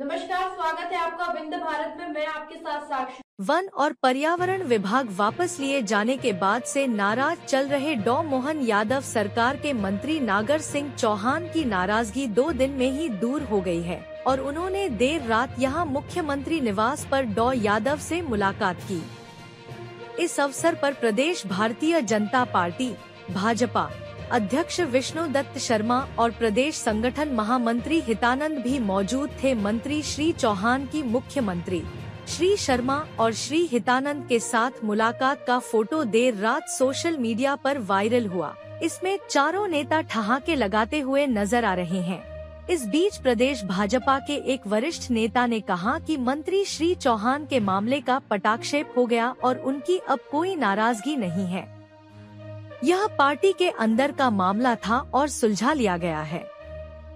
नमस्कार, स्वागत है आपका विंध्य भारत में। मैं आपके साथ साक्षी। वन और पर्यावरण विभाग वापस लिए जाने के बाद से नाराज चल रहे डॉ मोहन यादव सरकार के मंत्री नागर सिंह चौहान की नाराजगी 2 दिन में ही दूर हो गई है और उन्होंने देर रात यहां मुख्यमंत्री निवास पर डॉ यादव से मुलाकात की। इस अवसर पर प्रदेश भारतीय जनता पार्टी भाजपा अध्यक्ष विष्णुदत्त शर्मा और प्रदेश संगठन महामंत्री हितानंद भी मौजूद थे। मंत्री श्री चौहान की मुख्यमंत्री श्री शर्मा और श्री हितानंद के साथ मुलाकात का फोटो देर रात सोशल मीडिया पर वायरल हुआ। इसमें चारों नेता ठहाके लगाते हुए नजर आ रहे हैं। इस बीच प्रदेश भाजपा के एक वरिष्ठ नेता ने कहा कि मंत्री श्री चौहान के मामले का पटाक्षेप हो गया और उनकी अब कोई नाराजगी नहीं है। यह पार्टी के अंदर का मामला था और सुलझा लिया गया है।